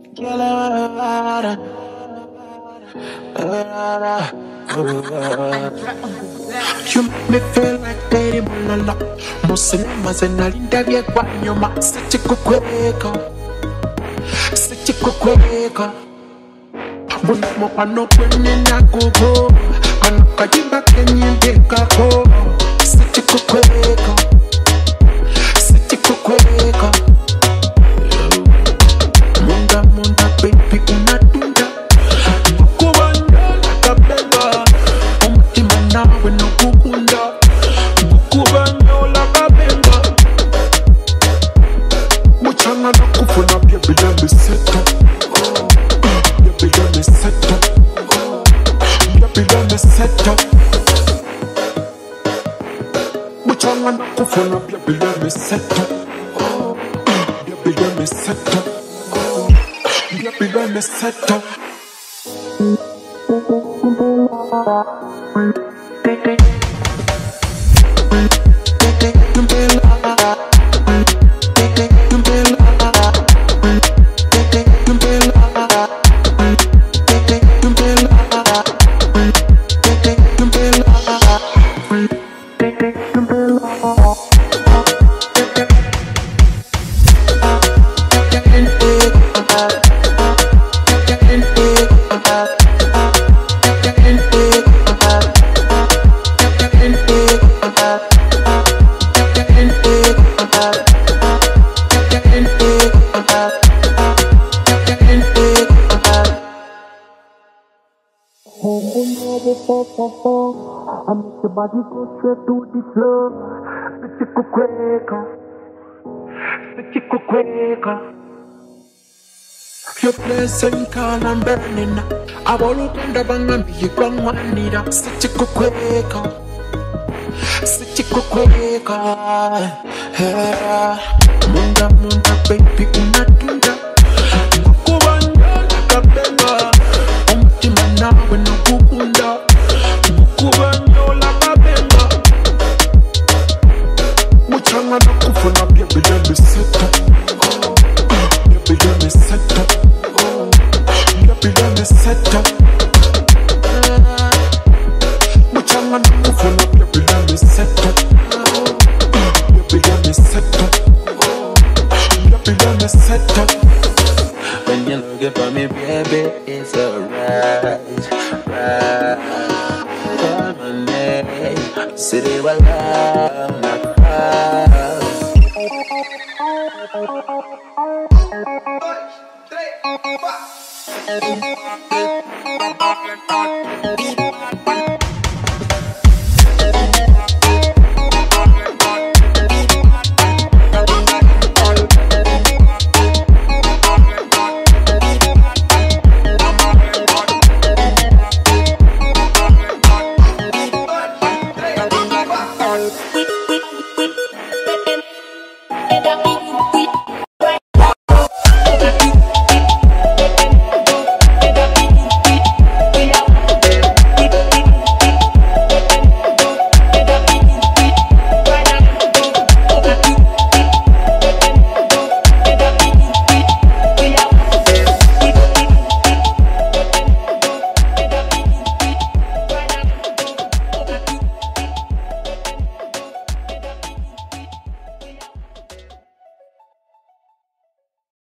You make me feel like Daddy Mulala. Muslims and Nalinda Guanyoma. Sikikukweeka. Sikikukweeka. Buno pano kwenye na kugo. Kano kajimba kenye dekako. Sikikukweeka. Sikikukweeka. Munda munda baby unatunda. Bukubanya lakabeba. Umutima nawe nukukunda. Bukubanya lakabeba. Muchanga nakufuna byebile miseta. Byebile miseta. Byebile miseta. Muchanga nakufuna byebile miseta. Byebile miseta. Byebile miseta. I make your body go straight to the floor. Sikikukweeka. Sikikukweeka. Your place and can I'm burning. I won't look under bangambi, you don't want it. Sikikukweeka. Sikikukweeka. Munda munda baby unatunda. Bukubanya lakabeba. Umutima nawe nukukunda. Bukubanya lakabeba. Muchanga nakufuna byebile miseta. Byebile miseta. Byebile miseta. Muchanga nakufuna byebile miseta. Byebile miseta. Byebile miseta. When you look for me, baby, it's alright, right. Call my name, city where love not cry.